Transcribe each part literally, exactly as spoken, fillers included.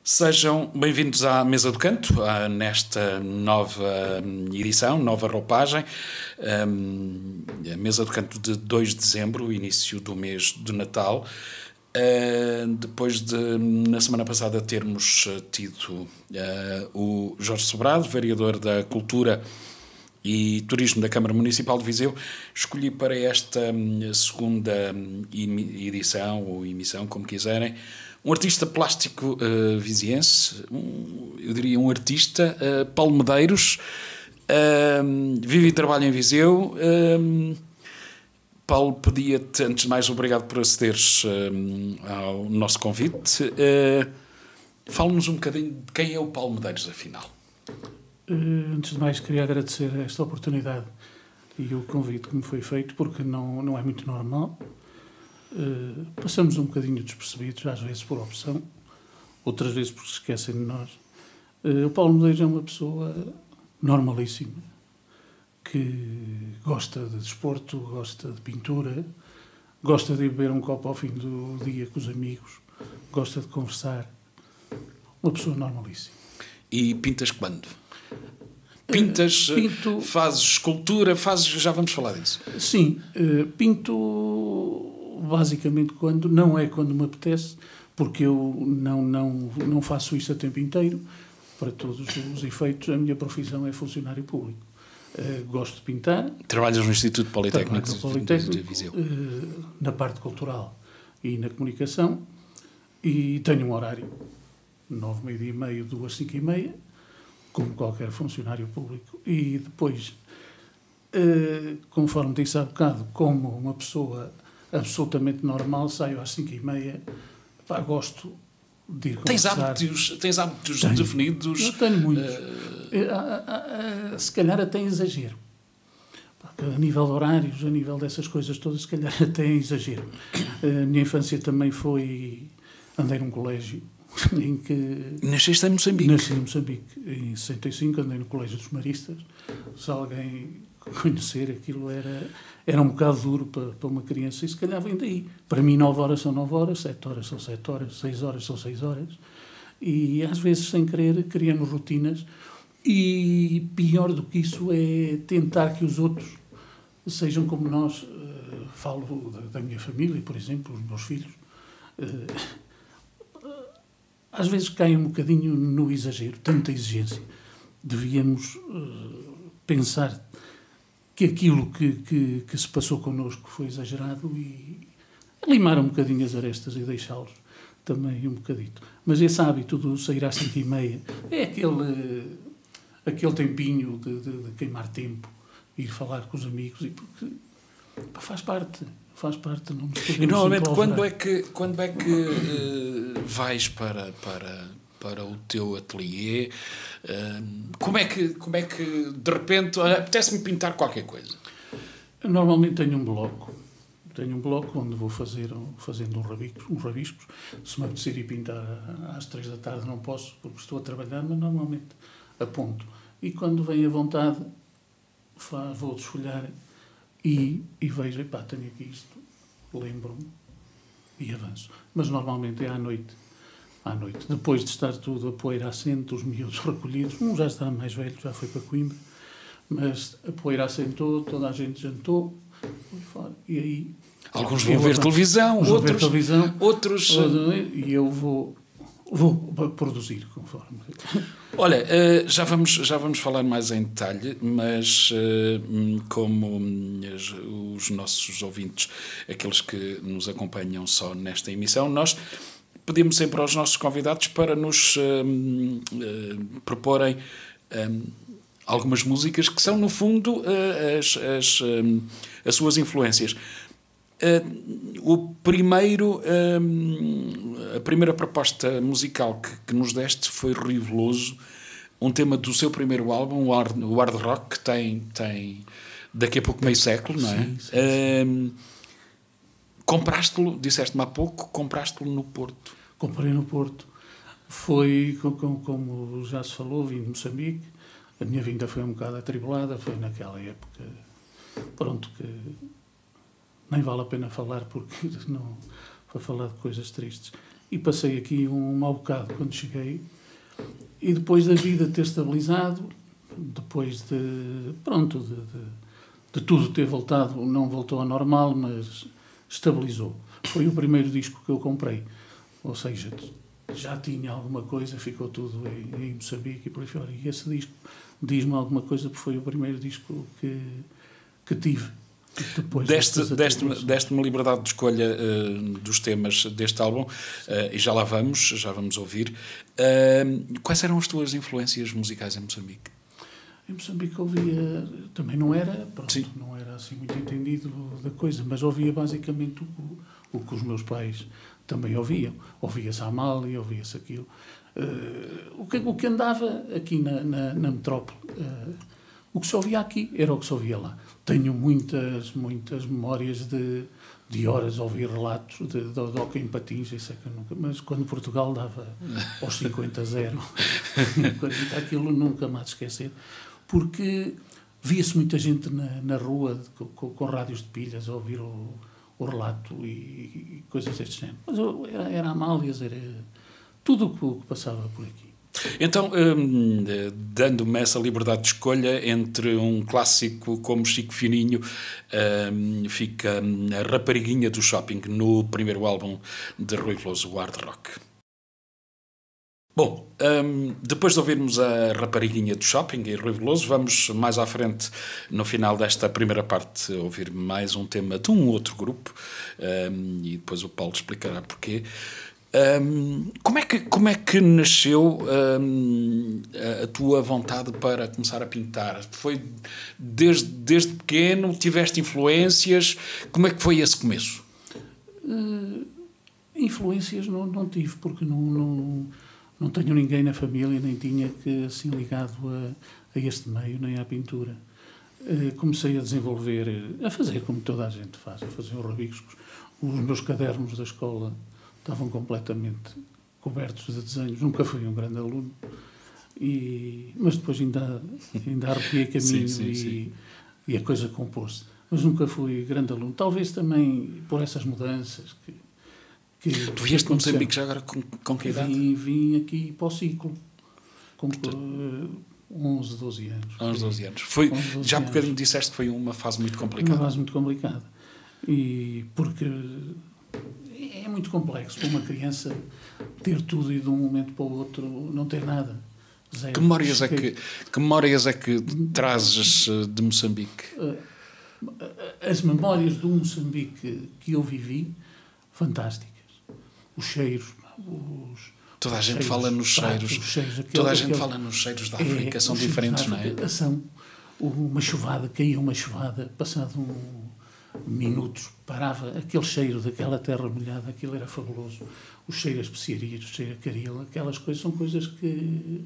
Sejam bem-vindos à Mesa do Canto, nesta nova edição, nova roupagem. A Mesa do Canto de dois de dezembro, início do mês de Natal. Depois de, na semana passada, termos tido o Jorge Sobrado, vereador da Cultura e Turismo da Câmara Municipal de Viseu, escolhi para esta segunda edição, ou emissão, como quiserem, um artista plástico uh, viziense, um, eu diria um artista, uh, Paulo Medeiros, uh, vive e trabalha em Viseu. Uh, Paulo, pedia-te, antes de mais, obrigado por acederes uh, ao nosso convite. Uh, Fala-nos um bocadinho de quem é o Paulo Medeiros, afinal. Uh, antes de mais, queria agradecer esta oportunidade e o convite que me foi feito, porque não, não é muito normal. Uh, passamos um bocadinho despercebidos, às vezes por opção, outras vezes porque se esquecem de nós. Uh, o Paulo Medeiros é uma pessoa normalíssima, que gosta de desporto, gosta de pintura, gosta de beber um copo ao fim do dia com os amigos, gosta de conversar. Uma pessoa normalíssima. E pintas quando? Pintas, uh, pinto, fazes escultura, fazes... Já vamos falar disso. Sim, uh, pinto... basicamente quando, não é quando me apetece, porque eu não, não, não faço isto a tempo inteiro, para todos os efeitos. A minha profissão é funcionário público. Uh, gosto de pintar. Trabalhas no Instituto Politécnico, no Politécnico de Viseu. Uh, na parte cultural e na comunicação, e tenho um horário, nove, meio-dia e meio, duas, cinco e meia, como qualquer funcionário público. E depois, uh, conforme disse há bocado, como uma pessoa absolutamente normal, saio às cinco e meia, pá, gosto de ir tens conversar. Hábitos, tens hábitos tenho. definidos? Eu tenho muitos. Uh... Se calhar até em exagero. A nível de horários, a nível dessas coisas todas, se calhar até em exagero. A minha infância também foi... Andei num colégio em que... Nasceste em Moçambique? Nasci em Moçambique. Em sessenta e cinco andei no Colégio dos Maristas. Se alguém conhecer, aquilo era... Era um bocado duro para, para uma criança e se calhar vem daí. Para mim, nove horas são nove horas, sete horas são sete horas, seis horas são seis horas. E às vezes, sem querer, criamos rotinas. E pior do que isso é tentar que os outros sejam como nós. Uh, falo da, da minha família, por exemplo, os meus filhos. Uh, às vezes caem um bocadinho no exagero, tanta exigência. Devíamos uh, pensar que aquilo que, que, que se passou connosco foi exagerado e limar um bocadinho as arestas e deixá-los também um bocadito. Mas esse hábito de sair às cinco e meia é aquele, aquele tempinho de, de, de queimar tempo, ir falar com os amigos, e porque pá, faz parte, faz parte. Não nos podemos. E normalmente quando é que, quando é que uh, vais para... para... para o teu ateliê, como é que, como é que de repente, apetece-me pintar qualquer coisa? Normalmente tenho um bloco, tenho um bloco onde vou fazer, fazendo uns rabiscos, uns rabiscos. Se me apetecer ir pintar às três da tarde não posso, porque estou a trabalhar, mas normalmente aponto. E quando vem a vontade, vou desfolhar e, e vejo, epá, tenho aqui isto, lembro-me e avanço. Mas normalmente é à noite. À noite, depois de estar tudo a poeira assente, os miúdos recolhidos, um já está mais velho, já foi para Coimbra, mas a poeira assentou, toda a gente jantou, foi fora, e aí... Alguns vão ver televisão, outros... ver televisão, outros... E eu vou, vou produzir, conforme... Olha, já vamos, já vamos falar mais em detalhe, mas como os nossos ouvintes, aqueles que nos acompanham só nesta emissão, nós... pedimos sempre aos nossos convidados para nos uh, uh, proporem um, algumas músicas que são, no fundo, uh, as, as, um, as suas influências. Uh, o primeiro, um, a primeira proposta musical que, que nos deste foi Rui Veloso, um tema do seu primeiro álbum, o Hard, o hard Rock, que tem, tem daqui a pouco meio século, não é? Sim, sim, sim. Uh, Compraste-lo, disseste-me há pouco, compraste-lo no Porto. Comprei no Porto. Foi, como, como já se falou, vim de Moçambique. A minha vinda foi um bocado atribulada, foi naquela época, pronto, que nem vale a pena falar, porque não, para falar de coisas tristes. e passei aqui um mau bocado quando cheguei. E depois da vida ter estabilizado, depois de, pronto, de, de, de tudo ter voltado, não voltou ao normal, mas estabilizou. Foi o primeiro disco que eu comprei. Ou seja, já tinha alguma coisa, ficou tudo em, em Moçambique e por aí fora. E esse disco diz-me alguma coisa, porque foi o primeiro disco que, que tive. Deste-me deste, deste uma liberdade de escolha uh, dos temas deste álbum, uh, e já lá vamos, já vamos ouvir. Uh, quais eram as tuas influências musicais em Moçambique? Em Moçambique ouvia, também não era, pronto, Sim. não era assim muito entendido da coisa, mas ouvia basicamente o, o que os meus pais também ouviam. Ouvia-se a Amália, ouvia-se aquilo. Uh, o, que, o que andava aqui na, na, na metrópole, uh, o que se ouvia aqui era o que se ouvia lá. Tenho muitas, muitas memórias de, de horas a ouvir relatos de, de, de hockey em patins, isso é que eu nunca, mas quando Portugal dava aos cinquenta a zero, aquilo nunca mais esquecer, porque via-se muita gente na, na rua com, com, com rádios de pilhas a ouvir o, o relato e, e coisas deste género. Mas eu, era, era Amálias, era tudo o que, que passava por aqui. Então, hum, dando-me essa liberdade de escolha entre um clássico como Chico Fininho, hum, fica a Rapariguinha do Shopping, no primeiro álbum de Rui Veloso, o Hard Rock. Bom, hum, depois de ouvirmos a Rapariguinha do Shopping e Rui Veloso, vamos mais à frente, no final desta primeira parte, ouvir mais um tema de um outro grupo, hum, e depois o Paulo explicará porquê. Um, como, é que, como é que nasceu um, a, a tua vontade para começar a pintar? Foi desde, desde pequeno? Tiveste influências? Como é que foi esse começo? Uh, influências não, não tive, porque não, não, não tenho ninguém na família, nem tinha que assim ligado a, a este meio, nem à pintura. Uh, comecei a desenvolver, a fazer como toda a gente faz, a fazer os rabiscos. Os meus cadernos da escola estavam completamente cobertos de desenhos. Nunca fui um grande aluno, e, mas depois ainda, ainda arrepiei caminho sim, sim, e, sim. e a coisa compôs-se. Mas nunca fui grande aluno. Talvez também por essas mudanças que... que tu vieste com Moçambique já agora com, com que idade? Vim, vim aqui para o ciclo, com uh, onze, doze anos. onze, doze anos. Foi, doze já há anos. bocadinho disseste que foi uma fase muito complicada. Uma fase muito complicada. E porque... é muito complexo para uma criança ter tudo e de um momento para o outro não ter nada. Zero. Que memórias é que, que, memórias é que trazes de Moçambique? As memórias do Moçambique que eu vivi, fantásticas. Os cheiros, os... Toda a gente cheiros, fala nos cheiros. Pratos, cheiros aquele, Toda a gente aquele, fala nos cheiros da África, é, são diferentes, não é? São uma chuvada, caía uma chuvada, passado um minutos, parava aquele cheiro daquela terra molhada, aquilo era fabuloso. O cheiro a especiarias, o cheiro a caril, aquelas coisas são coisas que,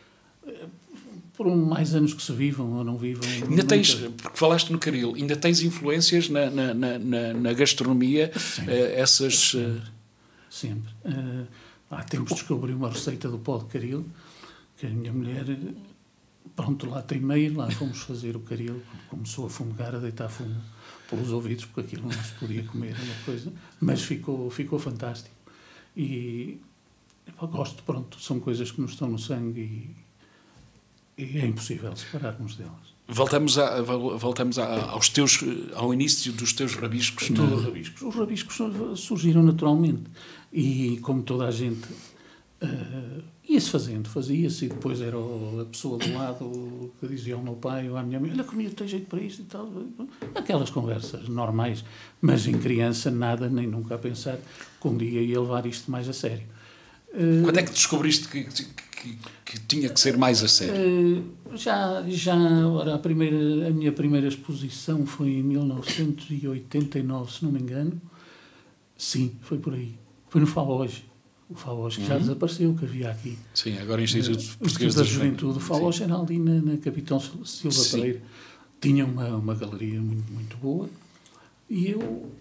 por mais anos que se vivam ou não vivam... Ainda tens, porque falaste no caril, ainda tens influências na, na, na, na gastronomia, sempre, essas... Sempre. sempre. Uh, há tempos descobri uma receita do pó de caril, que a minha mulher... Pronto, lá tem meio, lá fomos fazer o caril, começou a fumegar, a deitar fumo pelos ouvidos, porque aquilo não se podia comer, uma coisa, mas ficou, ficou fantástico. E eu gosto, pronto, são coisas que nos estão no sangue e, e é impossível separarmos delas. Voltamos, a, voltamos a, aos teus, ao início dos teus rabiscos. Todos os rabiscos. Os rabiscos surgiram naturalmente e, como toda a gente... Uh, ia-se fazendo, fazia-se, e depois era a pessoa do lado que dizia ao meu pai ou à minha mãe: olha, comigo tem jeito para isto e tal. Aquelas conversas normais, mas em criança nada, nem nunca a pensar que um dia ia levar isto mais a sério. Uh, Quando é que descobriste que, que, que tinha que ser mais a sério? Uh, já, já ora, a, primeira, a minha primeira exposição foi em mil novecentos e oitenta e nove, se não me engano. Sim, foi por aí. Foi no Faloge. O Faloge, que já uhum. desapareceu, que havia aqui. Sim, agora o Instituto uh, Português da Juventude. O Faloge era ali na, na Capitão Silva Sim. Pereira. Tinha uma, uma galeria muito, muito boa. E eu,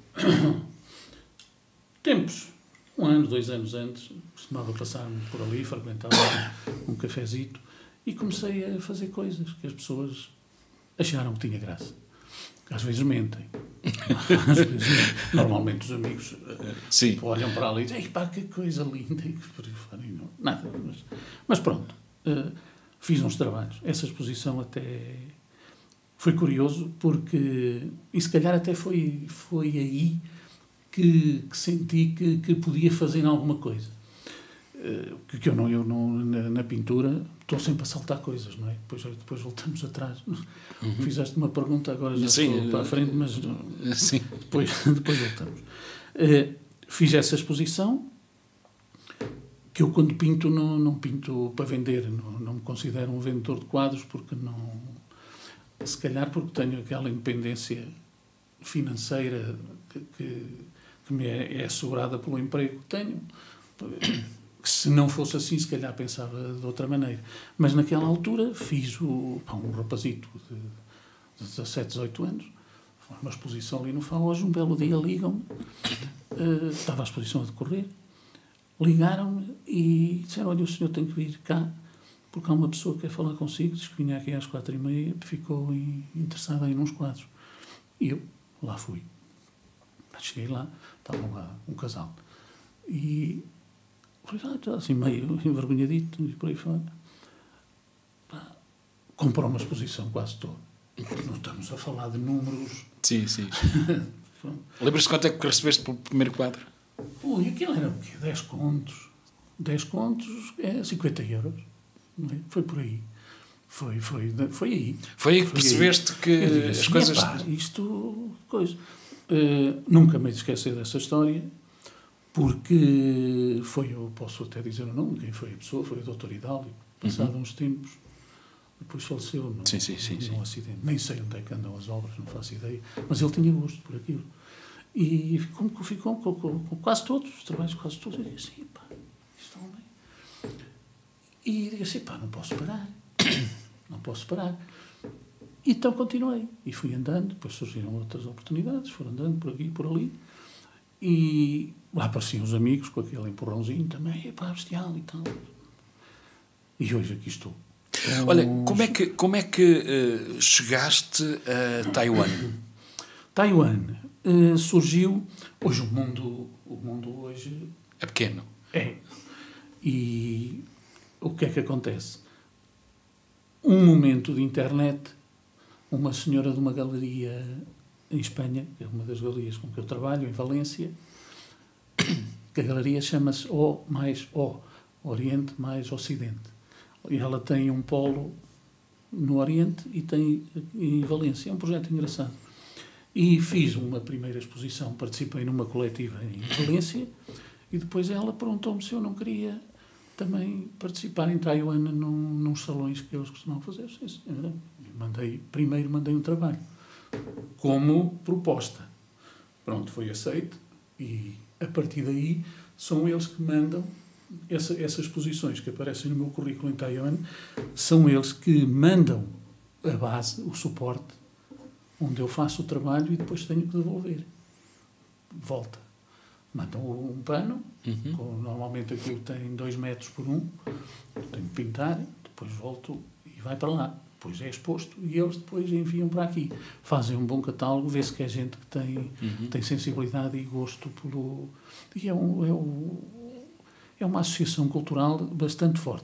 tempos, um ano, dois anos antes, costumava passar-me por ali, frequentava um, um cafezito, e comecei a fazer coisas que as pessoas acharam que tinha graça. Às vezes mentem. Às vezes mentem. Normalmente os amigos Sim. olham para ali e dizem, pá, que coisa linda. E por aí fora, e não, nada. Mas, mas pronto, uh, fiz uns trabalhos. Essa exposição até foi curioso, porque, e se calhar até foi, foi aí que, que senti que, que podia fazer alguma coisa. Uh, que eu, não, eu não, na, na pintura, estou sempre a saltar coisas, não é? Depois, depois voltamos atrás. Uhum. Fizeste uma pergunta, agora já Sim, estou para a frente, mas Sim. Depois, depois voltamos. Uh, fiz essa exposição, que eu quando pinto, não, não pinto para vender, não, não me considero um vendedor de quadros, porque não... Se calhar porque tenho aquela independência financeira que, que, que me é, é assegurada pelo emprego que tenho. Se não fosse assim, se calhar pensava de outra maneira. Mas naquela altura fiz o, pá, um rapazito de, de dezassete, dezoito anos, foi uma exposição ali no Faojo, um belo dia ligam-me, uh, estava a exposição a decorrer, ligaram-me e disseram, olha, o senhor tem que vir cá, porque há uma pessoa que quer falar consigo, diz que vinha aqui às quatro e meia, ficou interessada aí nos quadros. E eu lá fui. Cheguei lá, estava lá um casal. E ah, assim meio envergonhadito e por aí fora. Pá, comprou uma exposição quase toda. Não estamos a falar de números. Sim, sim. Lembras-te quanto é que recebeste pelo primeiro quadro? Ui, aquilo era o quê? dez contos. dez contos é cinquenta euros. Não é? Foi por aí. Foi, foi, foi aí. Foi aí que foi percebeste aí. que digo, as coisas... Pá, isto... Coisa. Uh, nunca me esquecer dessa história. Porque foi, eu posso até dizer o nome, quem foi a pessoa, foi o doutor Hidalgo, passado uhum. uns tempos, depois faleceu num, sim, sim, sim, num sim. acidente. Nem sei onde é que andam as obras, não faço ideia, mas ele tinha gosto por aquilo. E ficou, ficou com, com, com quase todos, os trabalhos quase todos, eu disse assim, pá, estão bem. E disse assim, pá, não posso parar, não posso parar. E então continuei, e fui andando, depois surgiram outras oportunidades, foram andando por aqui e por ali, e lá apareciam os amigos com aquele empurrãozinho também, é pá, bestial e tal. E hoje aqui estou. Com... Olha, como é que, como é que uh, chegaste a Taiwan? Taiwan uh, surgiu... Hoje o mundo, o mundo hoje... É pequeno. É. E o que é que acontece? Um momento de internet, uma senhora de uma galeria... em Espanha, que é uma das galerias com que eu trabalho, em Valência, que a galeria chama-se O mais O, Oriente mais Ocidente. E ela tem um polo no Oriente e tem em Valência. É um projeto engraçado. E fiz uma primeira exposição, participei numa coletiva em Valência, e depois ela perguntou-me se eu não queria também participar em Taiwan num, num salões que eles costumavam fazer. Sim, senhora. Mandei, primeiro mandei um trabalho como proposta. Pronto, foi aceito e a partir daí são eles que mandam essa, essas posições que aparecem no meu currículo em Taiwan, são eles que mandam a base, o suporte, onde eu faço o trabalho e depois tenho que devolver. Volta. Mandam um pano, uhum. com, normalmente aquilo tem dois metros por um, tenho que pintar, depois volto e vai para lá. Depois é exposto e eles depois enviam para aqui. Fazem um bom catálogo, vê-se que é gente que tem, uhum. tem sensibilidade e gosto pelo... E é, um, é, um, é uma associação cultural bastante forte.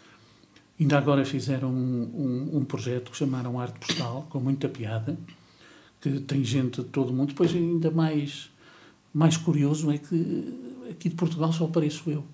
Ainda agora fizeram um, um, um projeto que chamaram Arte Postal, com muita piada, que tem gente de todo o mundo. Depois, ainda mais, mais curioso é que aqui de Portugal só apareço eu.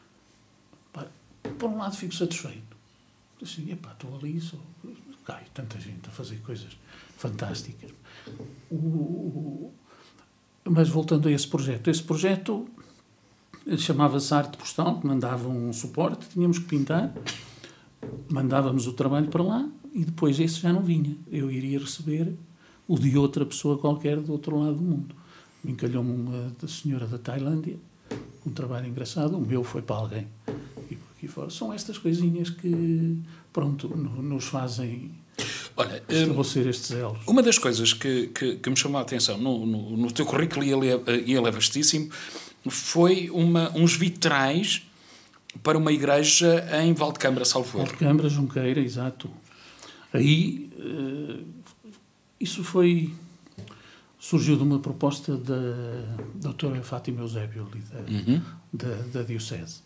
Pá, por um lado fico satisfeito. Assim, epá, estou ali, só cai tanta gente a fazer coisas fantásticas. O, o, mas voltando a esse projeto, esse projeto chamava-se Arte Postal, que mandava um suporte, tínhamos que pintar, mandávamos o trabalho para lá e depois esse já não vinha. Eu iria receber o de outra pessoa qualquer do outro lado do mundo. Me encalhou-me uma da senhora da Tailândia, um trabalho engraçado, o meu foi para alguém. Aqui fora. São estas coisinhas que, pronto, nos fazem Olha, estabelecer um, estes elos. Uma das coisas que, que, que me chamou a atenção no, no, no teu currículo, e ele, é, e ele é vastíssimo, foi uma, uns vitrais para uma igreja em Valdecâmara, salvo erro. Valdecâmara, Junqueira, exato. Aí, uh, isso foi, surgiu de uma proposta da doutora Fátima Eusébio, ali da, uhum. da, da Diocese.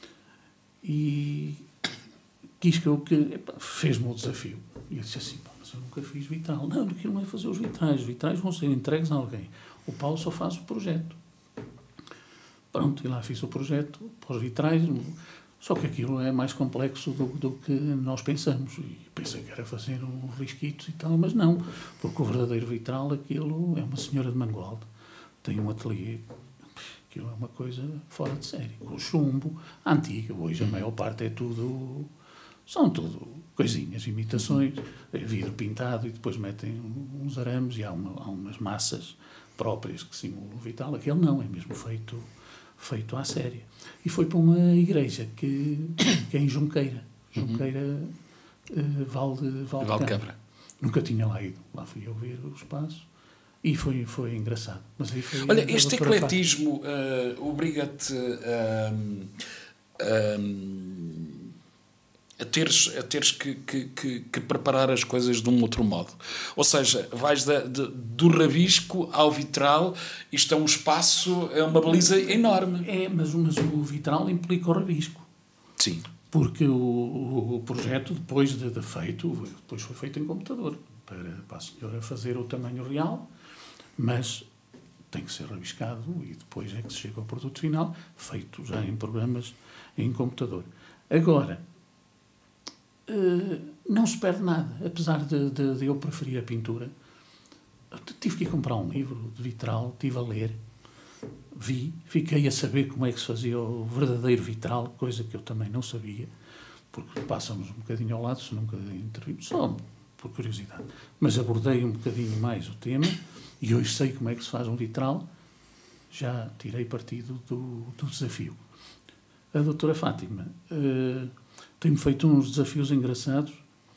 E quis que eu, que, fez-me o desafio. E eu disse assim, pá, mas eu nunca fiz vitral. Não, aquilo não é fazer os vitrais. Os vitrais vão ser entregues a alguém. O Paulo só faz o projeto. Pronto, e lá fiz o projeto para os vitrais. Só que aquilo é mais complexo do, do que nós pensamos. E pensei que era fazer uns risquitos e tal, mas não. Porque o verdadeiro vitral, aquilo é uma senhora de Mangualde. Tem um ateliê. Aquilo é uma coisa fora de série. Com chumbo, antiga. Hoje a maior parte é tudo... São tudo coisinhas, imitações, vidro pintado e depois metem uns arames e há, uma, há umas massas próprias que simulam o vitral. Aquele não, é mesmo feito, feito à séria. E foi para uma igreja que, que é em Junqueira. Junqueira, uhum. uh, Valde, Valde, Valde Câmara. Nunca tinha lá ido. Lá fui eu ver o espaço. E foi, foi engraçado. Mas aí foi Olha, este ecletismo uh, obriga-te a... Uh, uh, a teres, a teres que, que, que, que preparar as coisas de um outro modo. Ou seja, vais da, de, do rabisco ao vitral, isto é um espaço, é uma baliza enorme. É, mas, mas o vitral implica o rabisco. Sim. Porque o, o projeto, depois de, de feito, depois foi feito em computador, para, para a senhora fazer o tamanho real, mas tem que ser rabiscado e depois é que se chega ao produto final, feito já em programas em computador. Agora, Uh, não se perde nada, apesar de, de, de eu preferir a pintura. Tive que ir comprar um livro de vitral, estive a ler, vi, fiquei a saber como é que se fazia o verdadeiro vitral, coisa que eu também não sabia, porque passamos um bocadinho ao lado, se nunca intervimos, só por curiosidade. Mas abordei um bocadinho mais o tema e hoje sei como é que se faz um vitral, já tirei partido do, do desafio. A doutora Fátima... Uh, Tenho feito uns desafios engraçados.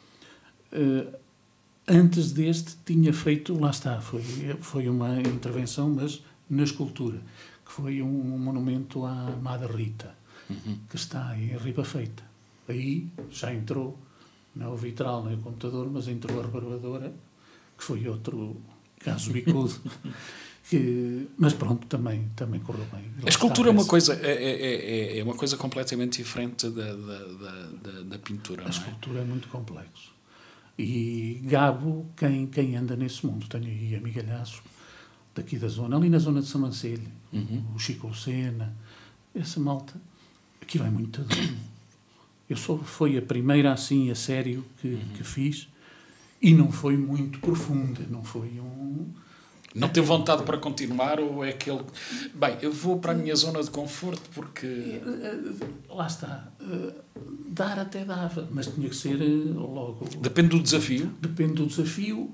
Uh, antes deste, tinha feito... Lá está, foi, foi uma intervenção, mas na escultura, que foi um, um monumento à Madre Rita, uhum. que está em Ribafeita. Aí já entrou, não o vitral nem o computador, mas entrou a rebarbadora, que foi outro caso bicudo. Que, mas pronto, também, também correu bem. A escultura é uma, coisa, é, é, é uma coisa completamente diferente da, da, da, da pintura. A não é? escultura é muito complexo. E gabo quem, quem anda nesse mundo. Tenho aí amigalhaços daqui da zona, ali na zona de Samancelho, uhum. o Chico Lucena, essa malta. Aquilo é muito duro. Eu só foi a primeira assim, a sério, que, uhum. que fiz, e não foi muito profunda, não foi um... Não teve vontade para continuar ou é aquele... Bem, eu vou para a minha zona de conforto porque... Lá está. Dar até dava, mas tinha que ser logo... Depende do desafio? Depende do desafio.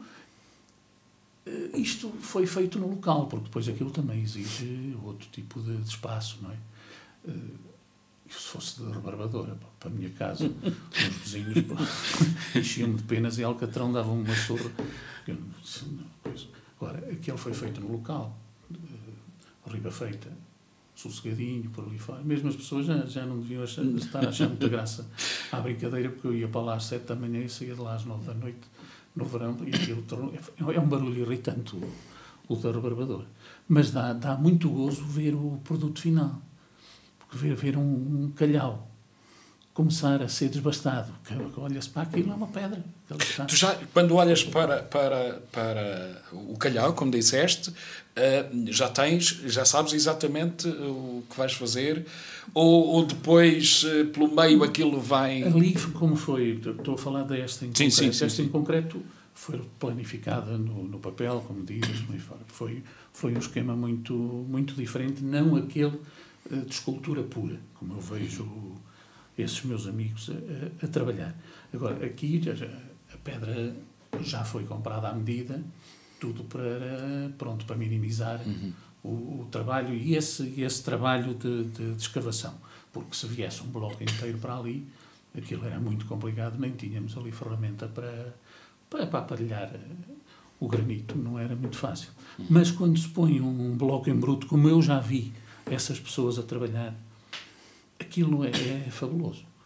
Isto foi feito no local, porque depois aquilo também exige outro tipo de, de espaço, não é? Se fosse de rebarbadora, para a minha casa, os vizinhos enchiam-me de penas e Alcatrão davam-me uma surra. Eu não... Agora, aquele foi feito no local, uh, Ribafeita, sossegadinho, por ali fora. Mesmo as pessoas já, já não deviam achar, estar a achar muita graça à brincadeira, porque eu ia para lá às sete da manhã e saía de lá às nove da noite, no verão, e aquilo é um barulho irritante, o, o da rebarbadora. Mas dá, dá muito gozo ver o produto final, porque ver, ver um, um calhau começar a ser desbastado. Olha-se para aquilo, é uma pedra. Tu já, quando olhas para, para, para o calhau, como disseste, uh, já tens, já sabes exatamente o que vais fazer, ou, ou depois, uh, pelo meio, aquilo vai... Ali, como foi, estou a falar desta em sim, concreto, sim, sim, esta sim. em concreto foi planificada no, no papel, como dizes, foi, foi um esquema muito, muito diferente, não aquele uh, de escultura pura, como eu vejo... esses meus amigos a, a, a trabalhar. Agora, aqui já, a pedra já foi comprada à medida, tudo para, pronto, para minimizar uhum. o, o trabalho e esse, esse trabalho de, de, de escavação. Porque se viesse um bloco inteiro para ali, aquilo era muito complicado, nem tínhamos ali ferramenta para, para, para aparelhar o granito, não era muito fácil. Uhum. Mas quando se põe um bloco em bruto, como eu já vi essas pessoas a trabalhar, aquilo é, é fabuloso.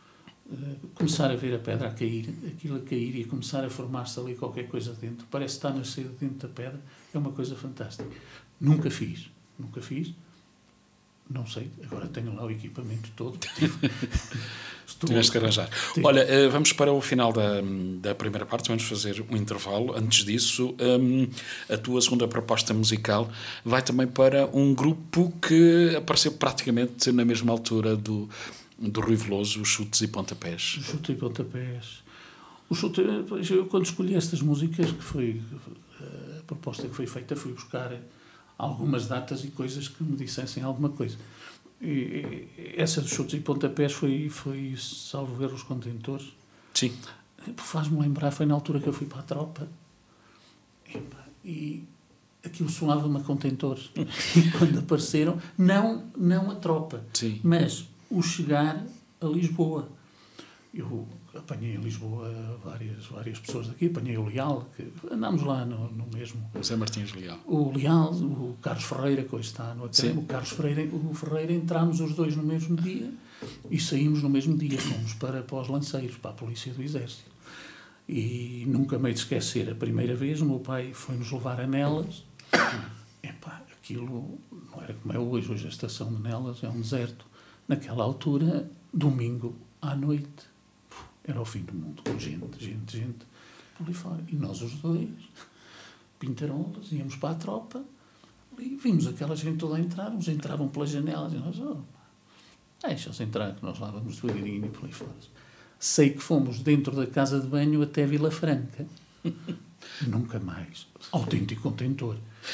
uh, começar a ver a pedra a cair, aquilo a cair e a começar a formar-se ali qualquer coisa dentro. Parece estar a nascer dentro da pedra. É uma coisa fantástica. Nunca fiz. Nunca fiz. Não sei. Agora tenho lá o equipamento todo. Estou... Tiveste que arranjar. Sim. Olha, uh, vamos para o final da, da primeira parte. Vamos fazer um intervalo. Antes disso, um, a tua segunda proposta musical vai também para um grupo que apareceu praticamente na mesma altura do... do Rui Veloso, os Chutes e Pontapés. Os Chutes e Pontapés. O chute, eu, quando escolhi estas músicas, que foi a proposta que foi feita, fui buscar algumas datas e coisas que me dissessem alguma coisa. E, essa dos Chutes e Pontapés foi, foi salvo ver os Contentores. Sim. Faz-me lembrar, foi na altura que eu fui para a tropa. E, e aquilo soava-me a Contentores. E quando apareceram, não, não a tropa, sim, mas o chegar a Lisboa. Eu apanhei em Lisboa várias, várias pessoas daqui, apanhei o Leal, que andámos lá no, no mesmo... José Martins Leal. O Leal, o Carlos Ferreira, que hoje está no Académico, o Carlos Ferreira, o Ferreira, entramos os dois no mesmo dia e saímos no mesmo dia, fomos para, para os Lanceiros, para a Polícia do Exército. E nunca me hei de esquecer, a primeira vez o meu pai foi-nos levar a Nelas. Epá, aquilo não era como é hoje, hoje a estação de Nelas é um deserto. Naquela altura, domingo à noite, era o fim do mundo, com gente, gente, gente, por ali fora. E nós os dois, pintarolas, íamos para a tropa, e vimos aquela gente toda a entrar, uns entravam pelas janelas, e nós, oh, deixa-os entrar, que nós lá vamos devagarinho e por ali fora. Sei que fomos dentro da casa de banho até Vila Franca. Nunca mais. Autêntico Contentor.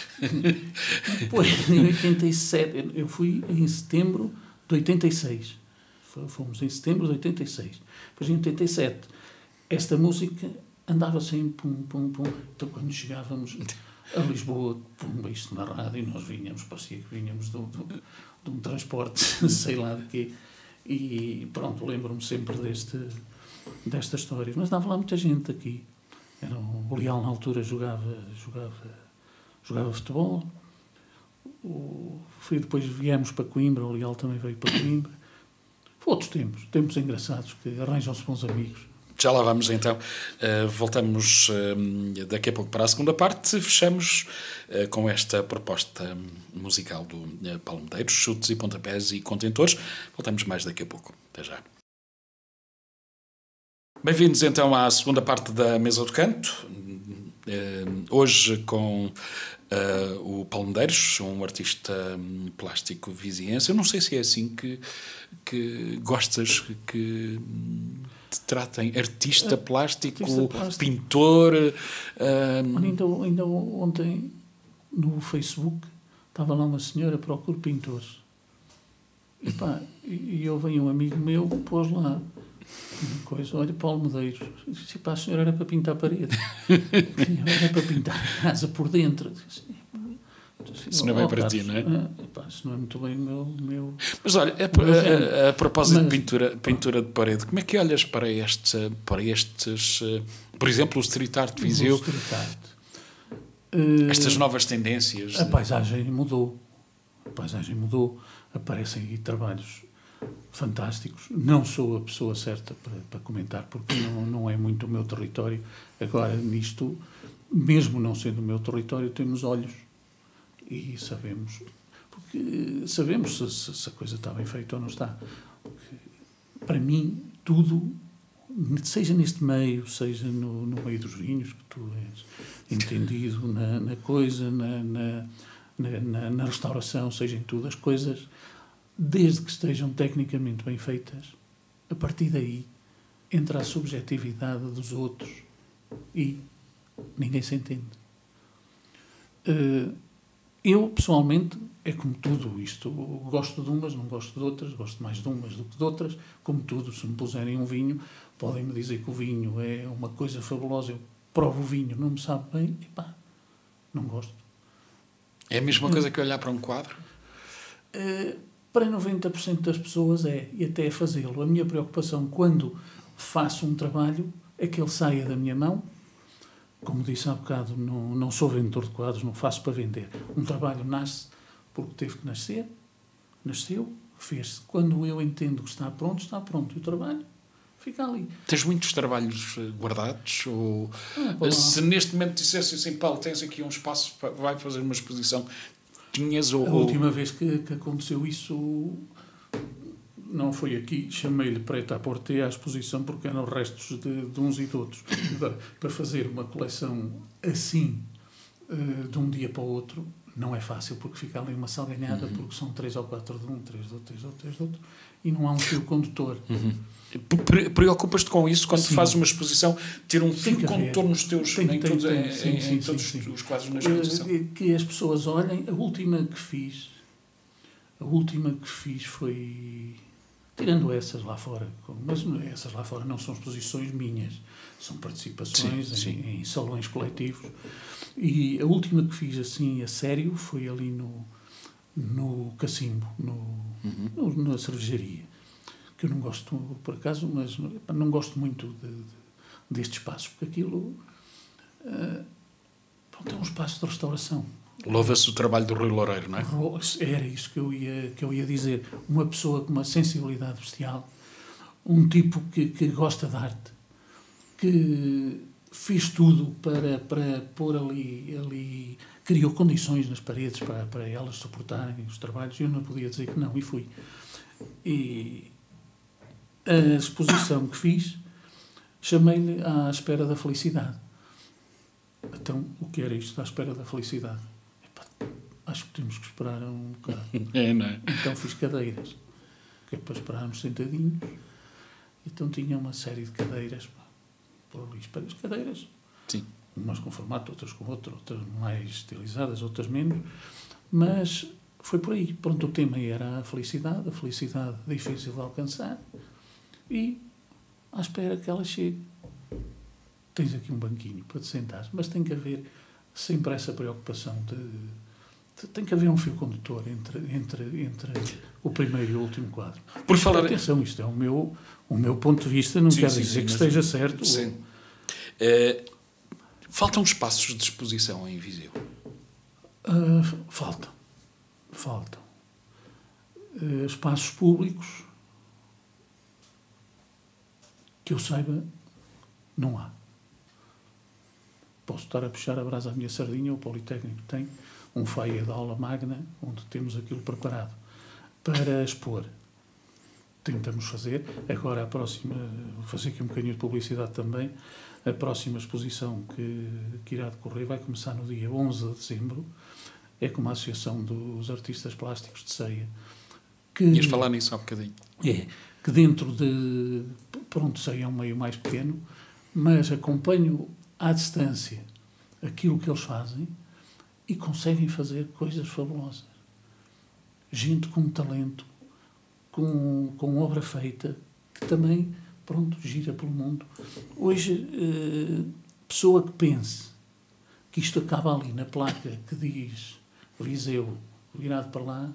Depois, em oitenta e sete, eu fui em setembro de oitenta e seis. Fomos em setembro de oitenta e seis. Depois, em oitenta e sete, esta música andava sempre pum, pum, pum. Então, quando chegávamos a Lisboa, pum, isto na rádio, e nós vinhamos, parecia que vinhamos de um, de um transporte, sei lá de quê. E pronto, lembro-me sempre deste, desta história. Mas dava lá muita gente aqui. Era um, o Leal, na altura, jogava, jogava, jogava futebol. O, foi, depois viemos para Coimbra, o Leal também veio para Coimbra. Foi outros tempos, tempos engraçados, que arranjam-se bons amigos. Já lá vamos então. Uh, voltamos uh, daqui a pouco para a segunda parte. Fechamos uh, com esta proposta musical do uh, Paulo Medeiros, Chutes e Pontapés e Contentores. Voltamos mais daqui a pouco. Até já. Bem-vindos então à segunda parte da Mesa do Canto. Uh, hoje com uh, o Paulo Medeiros, um artista plástico viziense. Eu não sei se é assim que, que gostas que te tratem. Artista plástico, artista plástico. Pintor. Uh... Ainda, ainda ontem no Facebook estava lá uma senhora, procura pintores. E pá, e eu venho um amigo meu, pôs lá uma coisa, olha, Paulo Medeiros. Eu disse, pá, a senhora era para pintar a parede. Era para pintar a casa por dentro. Disse, isso não é bem oh, para ti, não é? Ah, pá, isso não é muito bem o meu... meu mas olha, a, a, a propósito mas, de pintura, pintura de parede, como é que olhas para, este, para estes, por exemplo, o street art de Viseu? O street art. Estas novas tendências? A paisagem mudou. A paisagem mudou. Aparecem aí trabalhos fantásticos. Não sou a pessoa certa para, para comentar, porque não, não é muito o meu território. Agora, nisto, mesmo não sendo o meu território, temos olhos e sabemos, porque sabemos se, se, se a coisa está bem feita ou não está. Porque, para mim, tudo, seja neste meio, seja no, no meio dos vinhos, que tu és entendido na, na coisa, na, na, na, na restauração, seja em tudo, as coisas, desde que estejam tecnicamente bem feitas, a partir daí entra a subjetividade dos outros e ninguém se entende. Eu, pessoalmente, é como tudo isto. Eu gosto de umas, não gosto de outras, gosto mais de umas do que de outras. Como tudo, se me puserem um vinho, podem-me dizer que o vinho é uma coisa fabulosa. Eu provo o vinho, não me sabe bem, e pá, não gosto. É a mesma coisa que olhar para um quadro? Uh, para noventa por cento das pessoas é, e até é fazê-lo. A minha preocupação quando faço um trabalho é que ele saia da minha mão. Como disse há bocado, não, não sou vendedor de quadros, não faço para vender. Um trabalho nasce porque teve que nascer, nasceu, fez-se. Quando eu entendo que está pronto, está pronto. E o trabalho fica ali. Tens muitos trabalhos guardados? Ou Ah, se neste momento dissesse assim, Paulo, tens aqui um espaço, vai fazer uma exposição, tinhas ou... A última vez que, que aconteceu isso não foi aqui, chamei-lhe Preta à Porte à exposição porque eram restos de, de uns e de outros. Agora, para fazer uma coleção assim, de um dia para o outro, não é fácil, porque fica ali uma salganhada, uhum. porque são três ou quatro de um, três de outro, três de outro, três de outro, e não há um fio condutor. Uhum. Preocupas-te com isso quando sim. fazes uma exposição, ter um fio condutor nos teus, tem, em tem, todos, tem, em, sim, em, sim, em todos sim, sim. os quadros na exposição? Que as pessoas olhem, a última que fiz, a última que fiz foi, tirando essas lá fora, mas essas lá fora não são exposições minhas, são participações sim, sim. Em, em salões coletivos. E a última que fiz assim a sério foi ali no, no Cacimbo, no, uhum. no, na cervejaria, que eu não gosto, por acaso, mas não gosto muito de, de, deste espaço, porque aquilo uh, pronto, é um espaço de restauração. Louva-se o trabalho do Rui Loureiro, não é? Era isso que eu ia, que eu ia dizer. Uma pessoa com uma sensibilidade bestial, um tipo que, que gosta de arte, que fez tudo para, para pôr ali, ali, criou condições nas paredes para, para elas suportarem os trabalhos, e eu não podia dizer que não, e fui. E a exposição que fiz, chamei-lhe À Espera da Felicidade. Então, o que era isto, À Espera da Felicidade? Epá, acho que temos que esperar um bocado. É, não é? Então fiz cadeiras, que é para esperarmos sentadinhos. Então tinha uma série de cadeiras, pá, por ali, espera, as cadeiras, sim. umas com formato, outras com outro, outras mais estilizadas, outras menos, mas foi por aí. Pronto, o tema era a felicidade, a felicidade difícil de alcançar, e à espera que ela chegue. Tens aqui um banquinho para te sentar, mas tem que haver sempre essa preocupação de, de tem que haver um fio condutor entre, entre, entre o primeiro e o último quadro. Por falar... Atenção, isto é o meu, o meu ponto de vista, não sim, quer sim, dizer sim, que esteja sim. certo. Sim. Uh, faltam espaços de exposição em Viseu? Uh, faltam. Faltam. Uh, espaços públicos, que eu saiba, não há. Posso estar a puxar a brasa à minha sardinha, o Politécnico tem um foyer de aula magna, onde temos aquilo preparado para expor. Tentamos fazer. Agora a próxima, vou fazer aqui um bocadinho de publicidade também, a próxima exposição que, que irá decorrer vai começar no dia onze de dezembro, é com uma associação dos artistas plásticos de Ceia. Que, Ias falar nisso há um bocadinho. É, que dentro de... Pronto, Ceia é um meio mais pequeno, mas acompanho à distância aquilo que eles fazem e conseguem fazer coisas fabulosas. Gente com talento, com, com obra feita, que também, pronto, gira pelo mundo. Hoje, eh, pessoa que pense que isto acaba ali na placa que diz Viseu, virado para lá,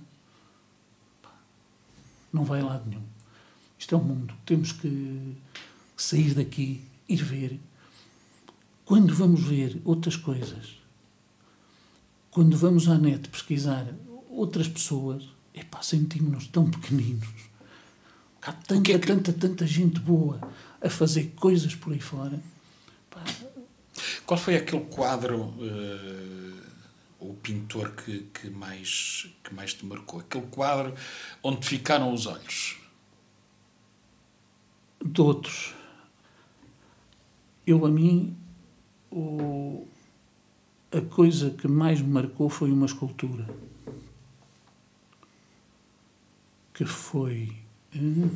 não vai a lado nenhum. Isto é um mundo. Temos que sair daqui, ir ver. Quando vamos ver outras coisas, quando vamos à net pesquisar outras pessoas, epá, sentimos-nos tão pequeninos. Há tanta, que é que... tanta, tanta gente boa a fazer coisas por aí fora. Epá. Qual foi aquele quadro, uh, ou pintor que, que, mais, que mais te marcou? Aquele quadro onde ficaram os olhos? De outros. Eu, a mim... O, a coisa que mais me marcou foi uma escultura que foi hum,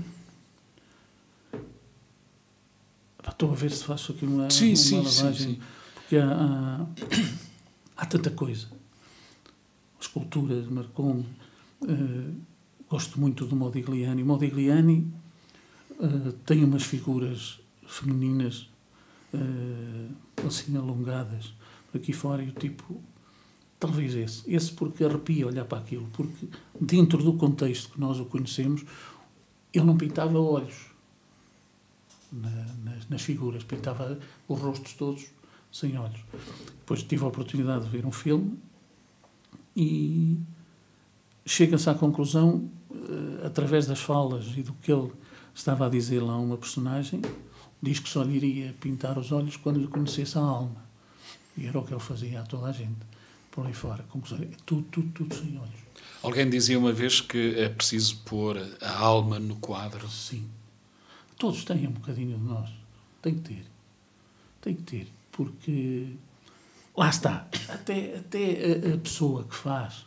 estou a ver se faço aqui uma, sim, uma sim, lavagem sim, sim. porque há, há, há tanta coisa. Esculturas marcou-me. Uh, gosto muito do Modigliani. Modigliani uh, tem umas figuras femininas Uh, assim alongadas aqui fora, e o tipo, talvez esse esse porque arrepia olhar para aquilo, porque dentro do contexto que nós o conhecemos, ele não pintava olhos na, nas, nas figuras, pintava os rostos todos sem olhos. Depois tive a oportunidade de ver um filme e chega-se à conclusão, uh, através das falas e do que ele estava a dizer lá uma personagem, diz que só lhe iria pintar os olhos quando lhe conhecesse a alma. E era o que ele fazia a toda a gente, por aí fora. Conclusão, tudo, tudo, tudo sem olhos. Alguém dizia uma vez que é preciso pôr a alma no quadro. Sim. Todos têm um bocadinho de nós. Tem que ter. Tem que ter. Porque, lá está, até, até a, a pessoa que faz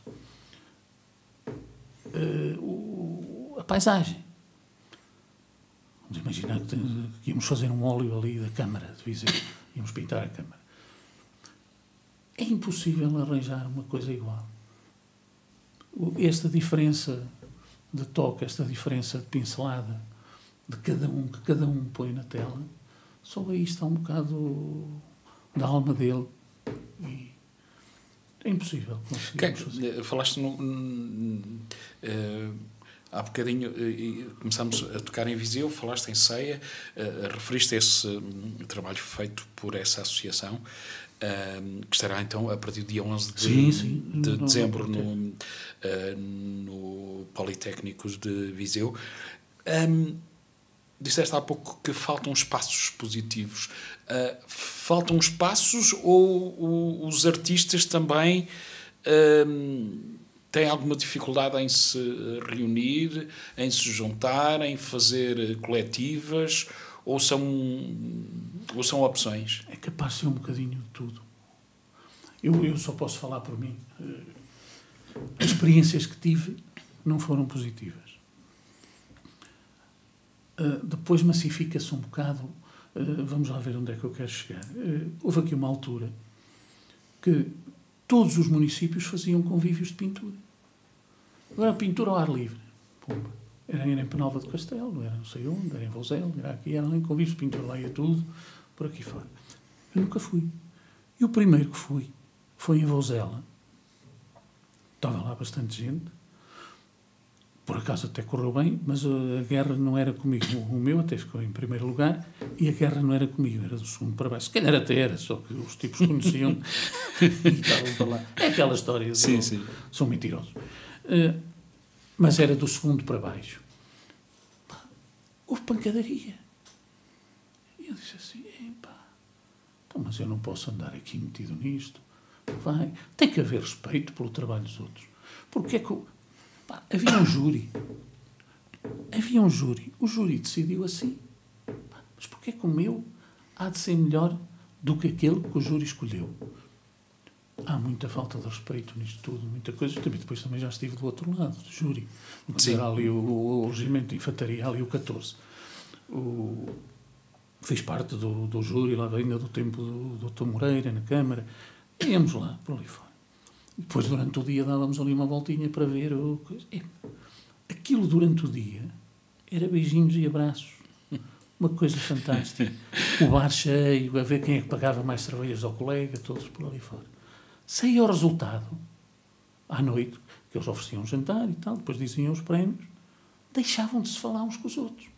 uh, o, a paisagem. Vamos imaginar que, que íamos fazer um óleo ali da Câmara de Viseu. Íamos pintar a Câmara. É impossível arranjar uma coisa igual. Esta diferença de toque, esta diferença de pincelada de cada um, que cada um põe na tela, só aí está um bocado da alma dele. E é impossível conseguir fazer. Falaste no, uh, há bocadinho, uh, começámos a tocar em Viseu, falaste em Ceia, uh, referiste a esse um, trabalho feito por essa associação, Uh, que estará então a partir do dia onze de, sim, sim. de não, dezembro não, não, no, uh, no Politécnicos de Viseu. Um, disseste há pouco que faltam espaços expositivos. Uh, faltam espaços ou, ou os artistas também um, têm alguma dificuldade em se reunir, em se juntar, em fazer coletivas, ou são, ou são opções? É capaz de ser um bocadinho de tudo. Eu, eu só posso falar por mim. As experiências que tive não foram positivas. Uh, depois massifica-se um bocado. Uh, vamos lá ver onde é que eu quero chegar. Uh, houve aqui uma altura que todos os municípios faziam convívios de pintura. Agora, pintura ao ar livre. Pumba. Era em Penalva do Castelo, era não sei onde, era em Vozela, era aqui, era lá em convívios de pintura, lá ia tudo, por aqui fora. Eu nunca fui. E o primeiro que fui foi em Vozela. Estava lá bastante gente. Por acaso até correu bem, mas a guerra não era comigo. O meu até ficou em primeiro lugar e a guerra não era comigo, era do segundo para baixo. Se calhar até era, só que os tipos conheciam e estavam para lá. É aquela história. Sim, do, sim. São mentirosos. Uh, mas era do segundo para baixo. Pá, houve pancadaria. E eu disse assim, epá, pá, mas eu não posso andar aqui metido nisto. Vai. Tem que haver respeito pelo trabalho dos outros. Porque é que... Pá, havia um júri. Havia um júri. O júri decidiu assim. Pá, mas porquê que o meu há de ser melhor do que aquele que o júri escolheu? Há muita falta de respeito nisto tudo, muita coisa. Também, depois também já estive do outro lado, do júri. Era ali o, o, o regimento de infantaria, ali o catorze. O, fiz parte do, do júri, lá ainda do tempo do doutor Moreira, na Câmara. E íamos lá, por ali fora. Depois, durante o dia, dávamos ali uma voltinha para ver o... E, aquilo, durante o dia, era beijinhos e abraços. Uma coisa fantástica. O bar cheio, a ver quem é que pagava mais cervejas ao colega, todos por ali fora. Saía o resultado, à noite, que eles ofereciam um jantar e tal, depois diziam os prémios, deixavam de se falar uns com os outros.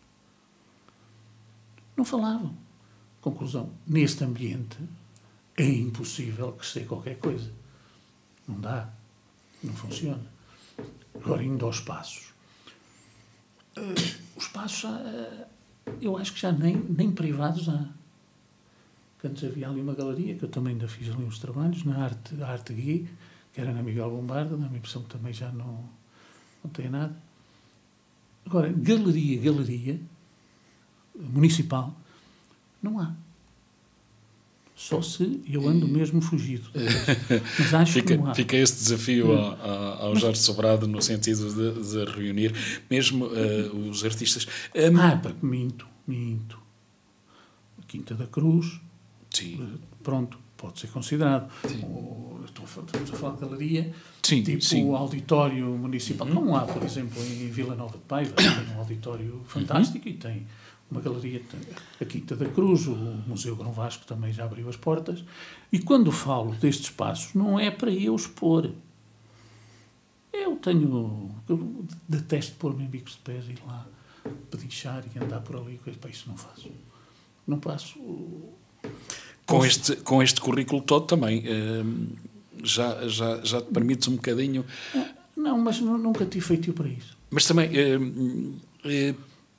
Não falavam. Conclusão, neste ambiente é impossível crescer qualquer coisa. Não dá. Não funciona. Agora, indo aos passos. Uh, os passos, uh, eu acho que já nem, nem privados há. Antes havia ali uma galeria, que eu também ainda fiz ali uns trabalhos, na Arte, Arte Gui, que era na Miguel Bombarda, dá-me a impressão que também já não, não tem nada. Agora, galeria, galeria, municipal, não há. Só se eu ando mesmo fugido. Mas acho fica, que não há. Fica esse desafio ao, ao Jorge Sobrado, no sentido de, de reunir mesmo uh, os artistas. Um, ah, pá, minto, minto. A Quinta da Cruz, sim. Pronto, pode ser considerado. O, estou, estamos a falar de galeria, sim, tipo sim. o auditório municipal. Uhum. Como há, por exemplo, em Vila Nova de Paiva, tem um auditório fantástico uhum. e tem uma galeria, a Quinta da Cruz, o Museu Grão Vasco também já abriu as portas. E quando falo destes espaços, não é para eu expor. Eu tenho... Eu detesto pôr-me em bicos de pés e ir lá pedinchar e andar por ali. Para isso não faço. Não passo... Com este, com este currículo todo também, já, já, já te permites um bocadinho... Não, mas nunca tive feitio para isso. Mas também...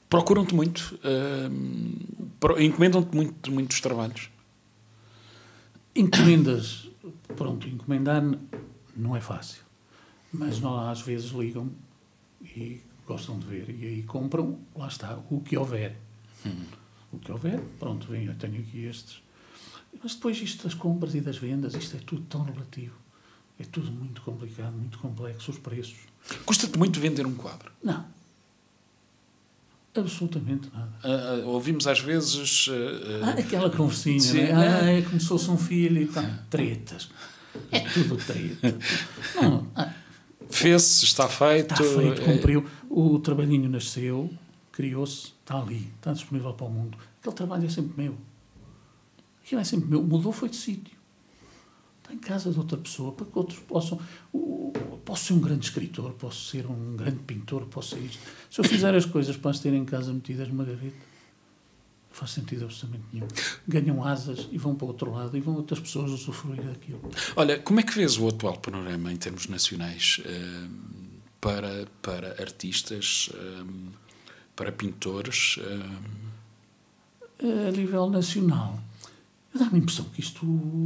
Procuram-te muito? Uh, encomendam-te muito, muitos trabalhos? Encomendas, pronto, encomendar não é fácil, mas não, às vezes ligam e gostam de ver e aí compram, lá está, o que houver. Hum. O que houver, pronto, vem, eu tenho aqui estes. Mas depois isto das compras e das vendas, isto é tudo tão relativo. É tudo muito complicado, muito complexo, os preços. Custa-te muito vender um quadro? Não. Absolutamente nada. Uh, uh, ouvimos às vezes... Uh, uh, ah, aquela conversinha, sim, né? Ah, é como se fosse um filho e tal. Tretas. É tudo treta. Não, ah, fez-se, está feito... Está feito, cumpriu. O trabalhinho nasceu, criou-se, está ali, está disponível para o mundo. Aquele trabalho é sempre meu. Aquilo é sempre meu. Mudou, foi de sítio. Está em casa de outra pessoa, para que outros possam... Uh, posso ser um grande escritor, posso ser um grande pintor, posso ser isto. Se eu fizer as coisas para as ter em casa metidas numa gaveta, não faz sentido absolutamente nenhum. Ganham asas e vão para o outro lado e vão outras pessoas usufruir daquilo. Olha, como é que vês o atual panorama em termos nacionais uh, para, para artistas, uh, para pintores? Uh... A nível nacional, dá-me a impressão que isto,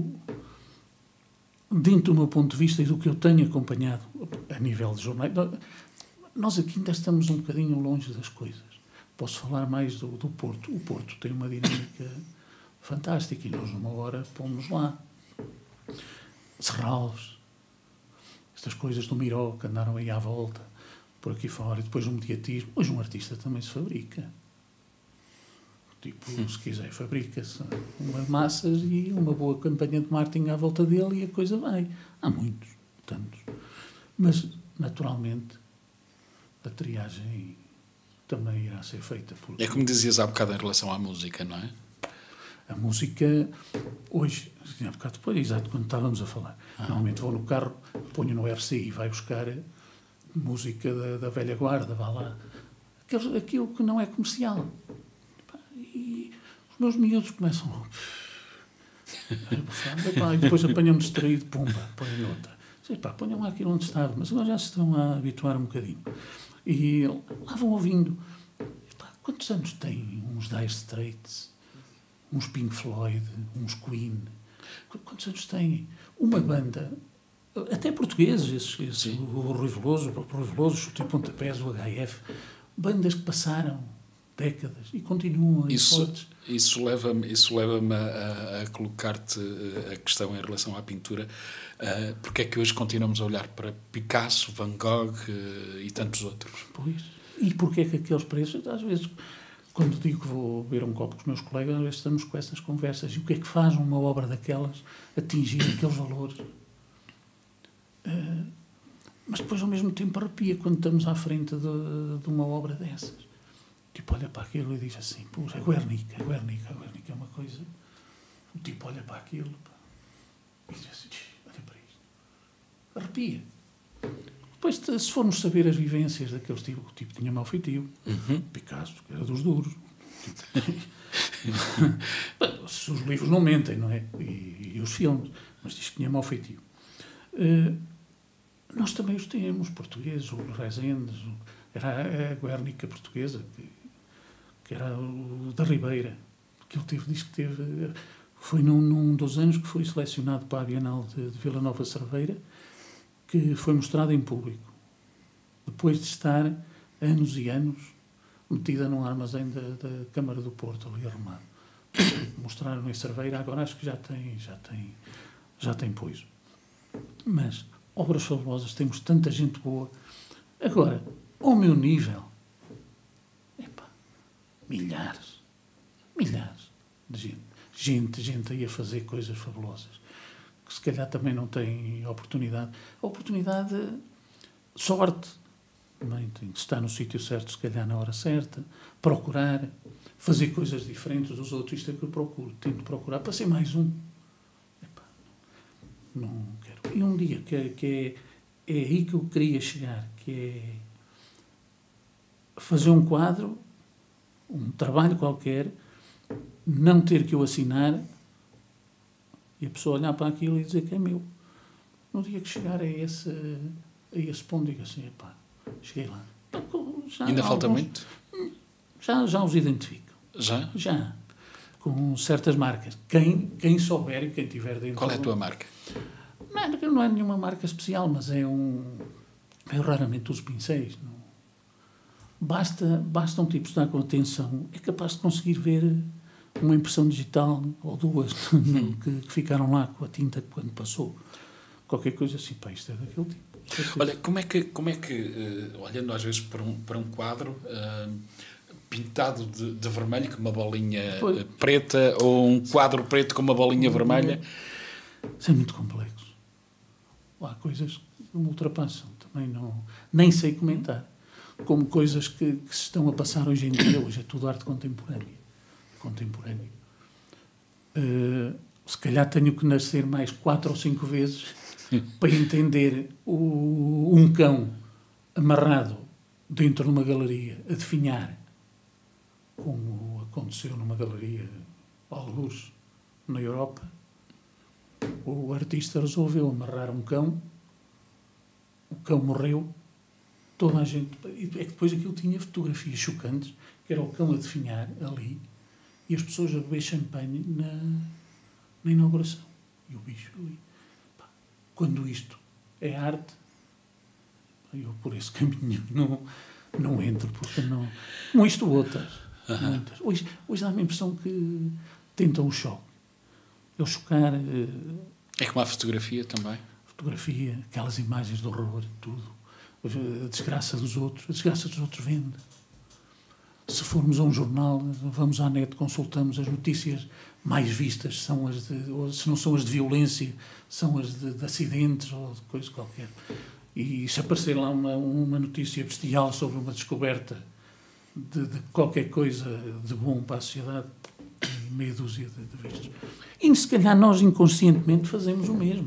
dentro do meu ponto de vista e do que eu tenho acompanhado a nível de jornais, nós aqui ainda estamos um bocadinho longe das coisas. Posso falar mais do, do Porto. O Porto tem uma dinâmica fantástica e nós numa hora pomos lá. Serralves, estas coisas do Miró que andaram aí à volta, por aqui fora, e depois o mediatismo. Hoje um artista também se fabrica. Tipo, hum. se quiser, fabrica-se umas massas e uma boa campanha de marketing à volta dele e a coisa vai. Há muitos, tantos. Mas, naturalmente, a triagem também irá ser feita por... É como dizias há bocado em relação à música, não é? A música, hoje, há bocado depois, exato, quando estávamos a falar, ah. normalmente vou no carro, ponho no R C I e vai buscar música da, da velha guarda, vá lá. Aquilo, aquilo que não é comercial. E os meus miúdos começam a... e depois apanham-me distraído, pumba, põem outra. Sei, pá, ponham lá aquilo onde estava, mas agora já se estão a habituar um bocadinho. E lá vão ouvindo. Pá, quantos anos têm uns Dire Straits, uns Pink Floyd, uns Queen? Quantos anos têm? Uma banda, até portugueses, esses, esses, o Rui Veloso, o próprio Rui Veloso, o Chute e Pontapés, o H F, bandas que passaram décadas e continuam aí fortes. Isso leva-me, isso leva-me a, a colocar-te a questão em relação à pintura. Uh, porque é que hoje continuamos a olhar para Picasso, Van Gogh uh, e tantos outros? Pois. E porque é que aqueles preços, às vezes, quando digo que vou beber um copo com os meus colegas, às vezes estamos com essas conversas. E o que é que faz uma obra daquelas atingir aqueles valores? Uh, mas depois, ao mesmo tempo, arrepia quando estamos à frente de, de uma obra dessas. Tipo, olha para aquilo e diz assim, pô, é Guernica, é Guernica, a Guernica é uma coisa... O tipo olha para aquilo pá, e diz assim, olha para isto. Arrepia. Depois, se formos saber as vivências daqueles tipos, o tipo tinha mau feitio, uhum. Picasso, que era dos duros. Tipo, se os livros não mentem, não é? E, e os filmes, mas diz que tinha mau feitio. Uh, nós também os temos, portugueses, os Rezendes, era a Guernica portuguesa, que, que era o da Ribeira, que ele teve, diz que teve, foi num, num dos anos que foi selecionado para a Bienal de, de Vila Nova Cerveira, que foi mostrado em público, depois de estar anos e anos metida num armazém da, da Câmara do Porto, ali arrumado. Mostraram em Cerveira, agora acho que já tem, já tem, já tem pois. Mas, obras fabulosas, temos tanta gente boa. Agora, ao meu nível, epá, milhares, milhares de gente, gente, gente aí a fazer coisas fabulosas, que se calhar também não têm oportunidade. A oportunidade, sorte, também tem que estar no sítio certo, se calhar na hora certa, procurar, fazer coisas diferentes dos outros, isto é que eu procuro, tento procurar, para ser mais um. Epá, não quero. E um dia, que, é, que é, é aí que eu queria chegar, que é fazer um quadro, um trabalho qualquer, não ter que eu assinar e a pessoa olhar para aquilo e dizer que é meu. No dia que chegar a esse, a esse ponto, digo assim, epá, cheguei lá. Já ainda falta alguns, muito? Já, já os identifico. Já? Já. Com certas marcas. Quem, quem souber e quem tiver dentro... Qual é a tua marca? Não, não é nenhuma marca especial, mas é um... Eu raramente uso pincéis. Não. Basta, basta um tipo estar com atenção. É capaz de conseguir ver uma impressão digital ou duas que, que ficaram lá com a tinta quando passou. Qualquer coisa assim, pá, isto é daquele tipo. Olha, como é que, como é que uh, olhando às vezes para um, para um quadro uh, pintado de, de vermelho com uma bolinha Pois. preta, ou um quadro preto com uma bolinha vermelha? Isso é muito complexo. Há coisas que me ultrapassam. Também não... Nem sei comentar. Como coisas que, que se estão a passar hoje em dia. Hoje é tudo arte contemporânea. Contemporâneo. Uh, se calhar tenho que nascer mais quatro ou cinco vezes para entender o, um cão amarrado dentro de uma galeria a definhar, como aconteceu numa galeria algures na Europa. O artista resolveu amarrar um cão, o cão morreu, toda a gente... É que depois aquilo tinha fotografias chocantes, que era o cão a definhar ali, e as pessoas a beber champanhe na, na inauguração. E o bicho ali. Pá, quando isto é arte, eu por esse caminho não, não entro, porque não... Como isto outras. Uhum. Muitas. Hoje, hoje dá-me a impressão que tentam o choque. Eu chocar... É como a fotografia também. Fotografia, aquelas imagens de horror, tudo. A desgraça dos outros. A desgraça dos outros vende. Se formos a um jornal, vamos à net, consultamos as notícias mais vistas, são as de, ou se não são as de violência, são as de, de acidentes ou de coisa qualquer. E se aparecer lá uma, uma notícia bestial sobre uma descoberta de, de qualquer coisa de bom para a sociedade, meia dúzia de, de vezes. E se calhar nós inconscientemente fazemos o mesmo.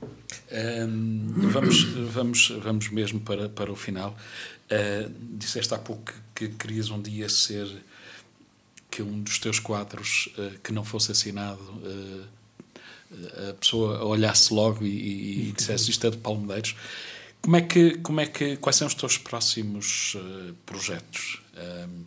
Um, vamos, vamos, vamos mesmo para, para o final. Uh, disseste há pouco que, que querias um dia ser, que um dos teus quadros uh, que não fosse assinado, uh, a pessoa olhasse logo e, e, e dissesse isto é de Paulo Medeiros. Como é que, como é que, quais são os teus próximos uh, projetos? Um,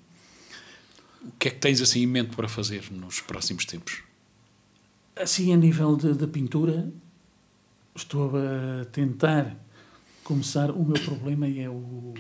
o que é que tens assim em mente para fazer nos próximos tempos? Assim, a nível de, de pintura, estou a tentar começar. O meu problema é o...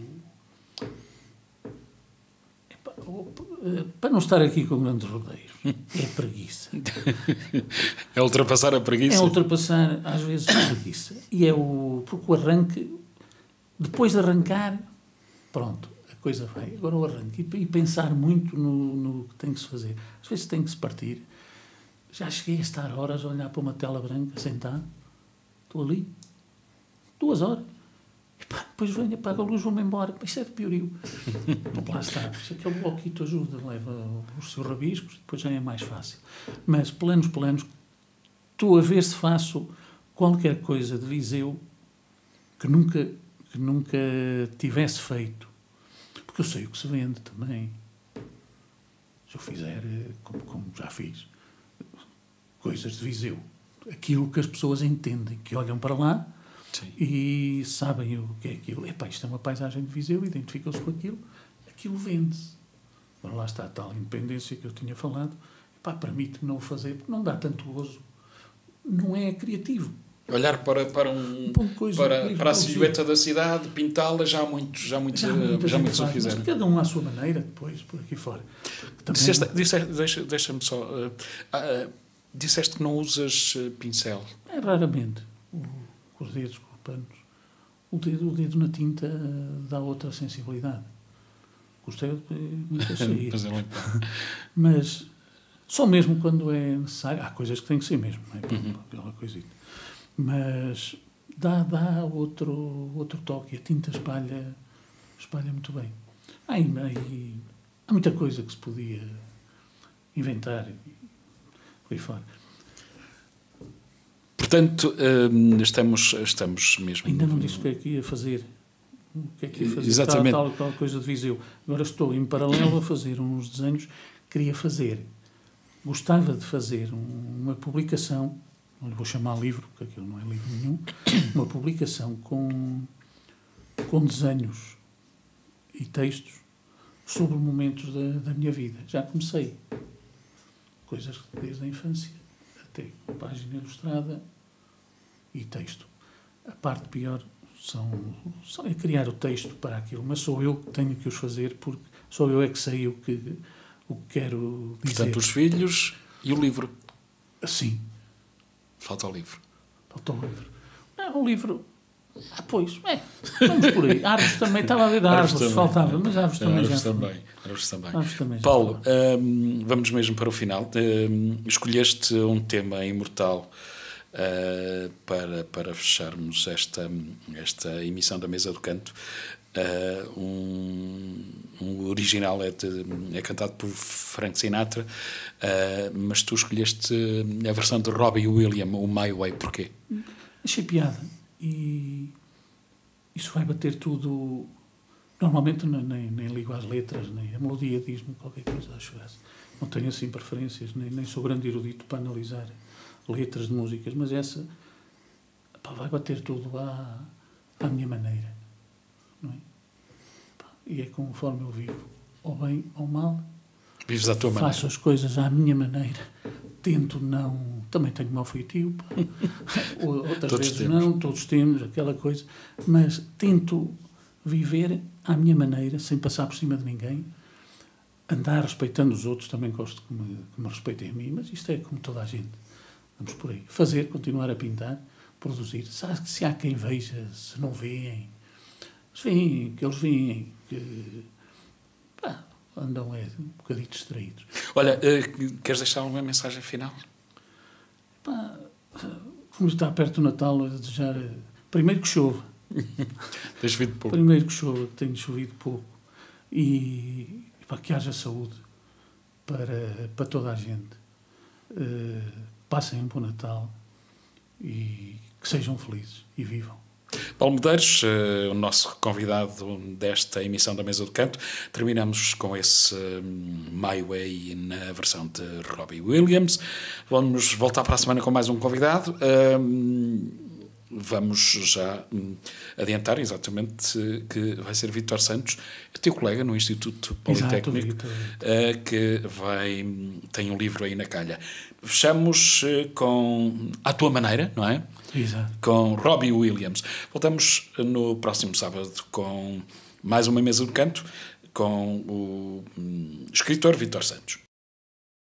Epá, o para não estar aqui com grandes rodeios, é a preguiça. É ultrapassar a preguiça? É ultrapassar, às vezes, a preguiça. E é o... Porque o arranque, depois de arrancar, pronto, a coisa vai. Agora o arranque. E, e pensar muito no, no que tem que se fazer. Às vezes tem que se partir. Já cheguei a estar horas a olhar para uma tela branca, sentado. Estou ali. Duas horas. E pá, depois venho, apago a luz, vou-me embora. Isto é de piorio. Lá está. Se aquele bloquito ajuda, leva os seus rabiscos, depois já é mais fácil. Mas, planos, planos, estou a ver se faço qualquer coisa de Viseu que nunca, que nunca tivesse feito. Porque eu sei o que se vende também. Se eu fizer, como, como já fiz, coisas de Viseu, aquilo que as pessoas entendem, que olham para lá. Sim. E sabem o que é aquilo. Epá, isto é uma paisagem de Viseu, identificam-se com aquilo, aquilo vende-se. Agora lá está a tal independência que eu tinha falado. Epá, permite-me não o fazer, porque não dá tanto gozo. Não é criativo. Olhar para, para, um, um coisa, para, para a silhueta da cidade, pintá-la, já muitos já muitos, já muitos, já muitos o fizeram. Cada um à sua maneira, depois, por aqui fora. Também... Disseste, disseste, deixa, deixa-me só... Uh, uh, disseste que não usas uh, pincel. É raramente. O, com os dedos, com os panos. O dedo, o dedo na tinta uh, dá outra sensibilidade. Gostei de muito sair. Mas só mesmo quando é necessário. Há coisas que têm que ser mesmo. Não é? Uhum. Aquela coisita. Mas dá, dá outro, outro toque. A tinta espalha, espalha muito bem. Há, há, há muita coisa que se podia inventar por aí fora. Portanto, estamos, estamos mesmo... Ainda não disse o que é que ia fazer. O que é que ia fazer? Exatamente. Tal, tal, tal coisa de Viseu. Agora estou em paralelo a fazer uns desenhos. Queria fazer, gostava de fazer uma publicação, não lhe vou chamar livro, porque aquilo não é livro nenhum, uma publicação com, com desenhos e textos sobre momentos da, da minha vida. Já comecei. Coisas desde a infância até página ilustrada e texto. A parte pior são, são é criar o texto para aquilo, mas sou eu que tenho que os fazer, porque sou eu é que sei o que, o que quero dizer. Portanto, os filhos e o livro. Sim. Falta o livro. Falta o livro. Não, o livro... Ah, pois, é, vamos por aí. Árvores também, estava a ver da árvores, árvores faltava, mas árvores também árvores já também, árvores também. Árvores também Paulo, hum, vamos mesmo para o final. Hum, escolheste um tema imortal uh, para, para fecharmos esta, esta emissão da Mesa do Canto. Uh, um, um original é, de, é cantado por Frank Sinatra, uh, mas tu escolheste a versão de Robbie Williams, o My Way, porquê? Achei piada. E isso vai bater tudo. Normalmente nem, nem ligo às letras, nem a melodia diz-me qualquer coisa, acho graça. Não tenho assim preferências, nem, nem sou grande erudito para analisar letras de músicas, mas essa pá, vai bater tudo à, à minha maneira, não é? Pá, e é conforme eu vivo, ou bem ou mal. Vives à tua maneira. Faço as coisas à minha maneira. Tento não... Também tenho mau feitio. Outras todos vezes temos. não. Todos temos aquela coisa. Mas tento viver à minha maneira, sem passar por cima de ninguém. Andar respeitando os outros. Também gosto que me, que me respeitem a mim. Mas isto é como toda a gente. Vamos por aí. Fazer, continuar a pintar, produzir. Sabe que se há quem veja, se não veem. Se veem, que eles veem. Que... Pá, andam é, um bocadinho distraídos. Olha, uh, queres deixar alguma mensagem final? Pá, como está perto do Natal, a desejar... Primeiro que chova. Tens chovido pouco. Primeiro que chova, que tenho chovido pouco. E, e para que haja saúde para, para toda a gente. Uh, passem um bom Natal e que sejam felizes e vivam. Paulo Medeiros, uh, o nosso convidado desta emissão da Mesa do Canto. Terminamos com esse um, My Way na versão de Robbie Williams. Vamos voltar para a semana com mais um convidado. Um, vamos já um, adiantar exatamente que vai ser Vítor Santos, teu colega no Instituto Politécnico. Exato, uh, que vai, tem um livro aí na calha. Fechamos uh, com À Tua Maneira, não é? Exato. Com Robbie Williams. Voltamos no próximo sábado com mais uma Mesa do Canto com o hum, escritor Vítor Santos.